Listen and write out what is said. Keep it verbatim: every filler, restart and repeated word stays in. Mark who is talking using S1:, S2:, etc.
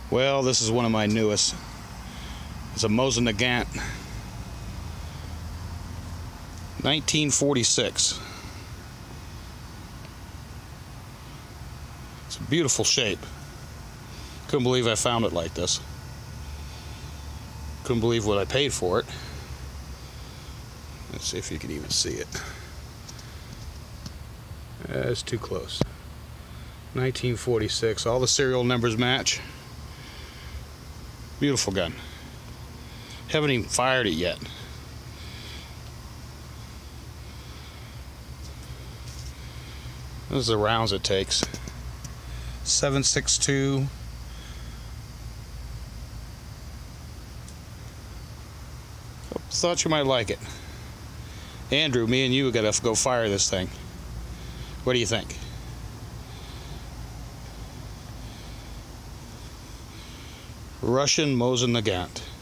S1: Well, this is one of my newest. It's a Mosin Nagant, nineteen forty-six. It's a beautiful shape. Couldn't believe I found it like this. Couldn't believe what I paid for it. Let's see if you can even see it. That's too close. nineteen forty-six. All the serial numbers match. Beautiful gun. Haven't even fired it yet. This is the rounds it takes. seven six two. Thought you might like it. Andrew, me and you gotta go fire this thing. What do you think? Russian Mosin Nagant.